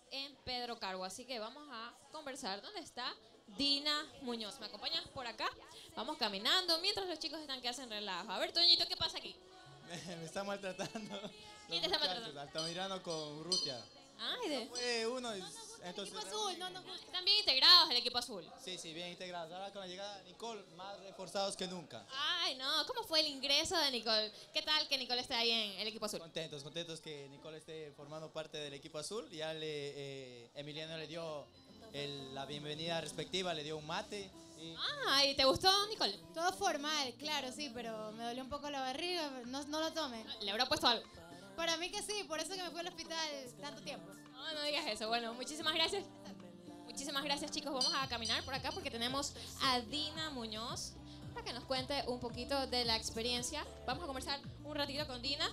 en Pedro Carbo, así que vamos a conversar. ¿Dónde está Dina Muñoz? ¿Me acompañas por acá? Vamos caminando mientras los chicos están que hacen relajo. A ver, Toñito, ¿qué pasa aquí? Me está maltratando. ¿Quién te está maltratando? Altamirano con Urrutia. Ay, Fue uno, entonces... Equipo azul, no nos gusta. están bien integrados el equipo azul. Sí, sí, bien integrados. Ahora con la llegada de Nicole, más reforzados que nunca. Ay, no, ¿cómo fue el ingreso de Nicole? ¿Qué tal que Nicole esté ahí en el equipo azul? Contentos, contentos que Nicole esté formando parte del equipo azul. Ya Emiliano le dio la bienvenida respectiva, le dio un mate. Y Ay, ¿te gustó, Nicole? Todo formal, claro, sí, pero me dolió un poco la barriga, no lo tome. ¿Le habrá puesto algo? Para mí que sí, por eso que me fui al hospital tanto tiempo. No, no digas eso. Bueno, muchísimas gracias. Muchísimas gracias, chicos. Vamos a caminar por acá porque tenemos a Dina Muñoz para que nos cuente un poquito de la experiencia. Vamos a conversar un ratito con Dina.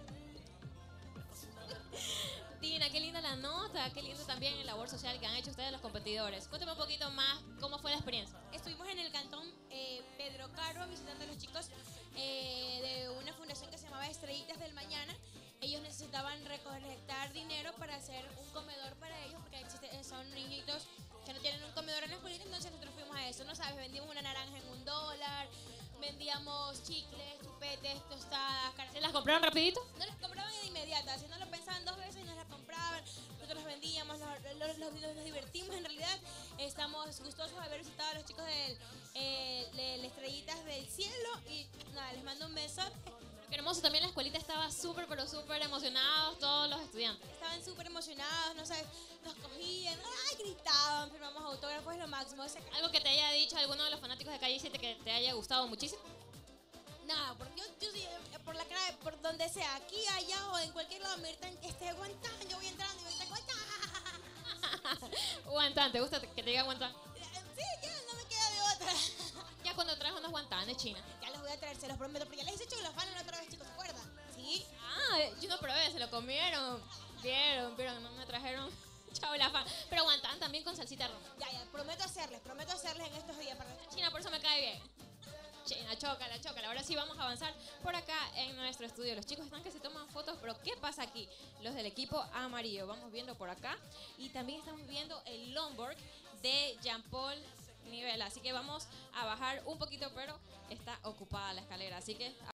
Dina, qué linda la nota, qué lindo también el labor social que han hecho ustedes los competidores. Cuéntame un poquito más cómo fue la experiencia. Estuvimos en el cantón Pedro Carbo visitando a los chicos de una fundación que se llamaba Estrellitas del Mañana. Ellos necesitaban recolectar dinero para hacer un comedor para ellos porque son niñitos que no tienen un comedor en la escuelita, entonces nosotros fuimos a eso, ¿no sabes? Vendimos una naranja en $1, vendíamos chicles, chupetes, tostadas, ¿Se las compraron rapidito? no las compraban de inmediata, si no lo pensaban 2 veces y nos las compraban, nosotros las vendíamos, nos divertimos en realidad, estamos gustosos de haber visitado a los chicos de Estrellitas del Cielo y nada, les mando un beso. Qué hermoso, también la escuelita estaba súper, pero súper emocionados todos los estudiantes. Estaban súper emocionados, no sabes, nos cogían, ¡ay! Gritaban, firmamos autógrafos, es lo máximo. Algo que te haya dicho alguno de los fanáticos de Calle 7 que te haya gustado muchísimo. Nada, porque yo sí, por la cara, por donde sea, aquí, allá o en cualquier lado me gritan, aguantá, yo voy entrando y me gritan, aguantá. Guantán, ¿te gusta que te digan guantán? Sí, ya, no me queda de otra. Ya cuando traes unos guantanes, China. Ya los voy a traer, se los prometo, porque ya les he dicho que los van la otra vez, chicos, ¿se acuerdan? Sí. Ah, yo no probé, se lo comieron. Vieron, no me trajeron. Chao la fan. Pero guantán también con salsita roja. Ya, prometo hacerles en estos días para China, por eso me cae bien. China, chócala, chócala. Ahora sí vamos a avanzar por acá en nuestro estudio. Los chicos están que se toman fotos, pero ¿qué pasa aquí? Los del equipo amarillo. Vamos viendo por acá. Y también estamos viendo el longboard de Jean-Paul Nivela. Así que vamos a bajar un poquito, pero está ocupada la escalera. Así que...